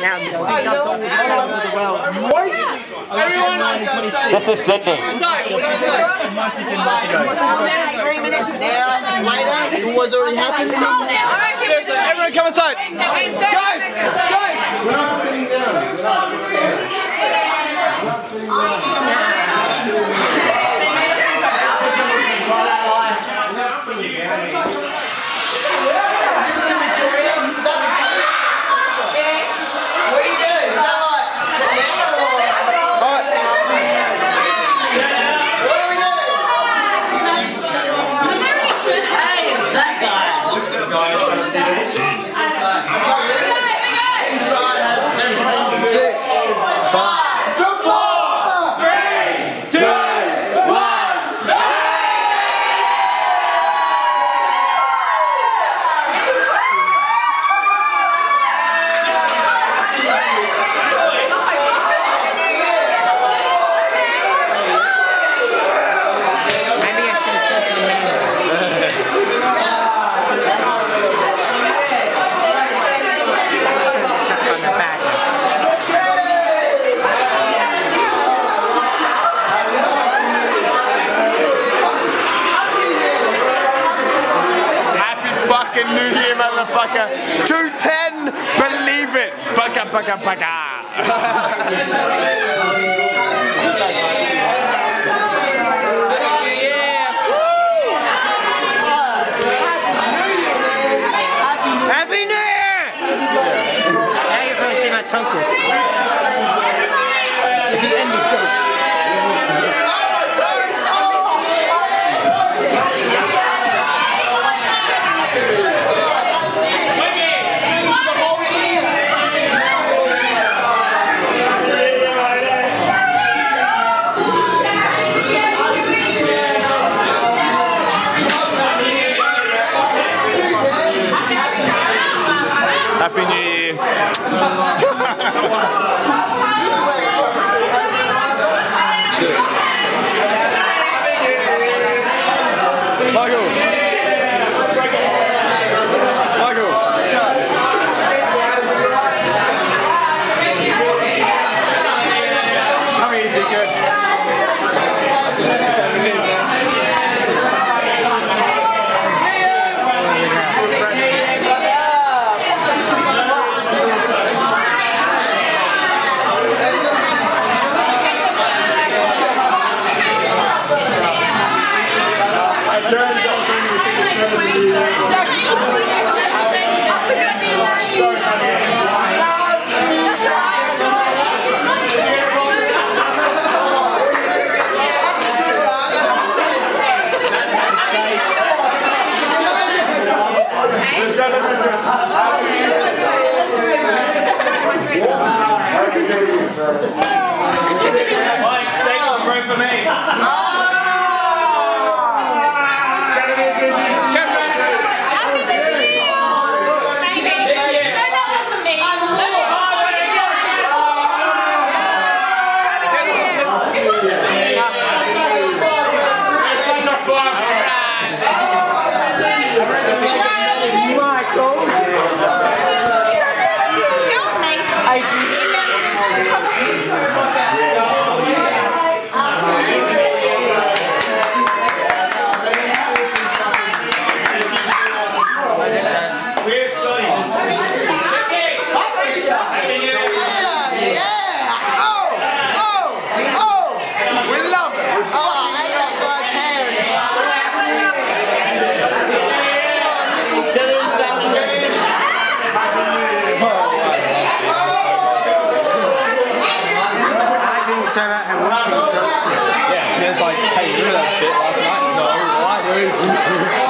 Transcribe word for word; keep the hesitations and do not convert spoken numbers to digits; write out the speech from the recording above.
Now, this is the world. Everyone else got to say. This is Sydney. Three minutes now, later, it was already happened. Seriously, everyone come aside. Guys, guys. We're not sitting down. We're not sitting down. We're not sitting down. Fucking New Year, motherfucker. two ten, believe it. Bugga, bugga, bugga. Happy New Year! Now you probably see my tonsils. It's an endoscope. Happy New Year. Michael. Michael. Come here, dickhead. Mike, take some room for me. Yeah, there's like, hey, you remember that bit last night? No, why, dude?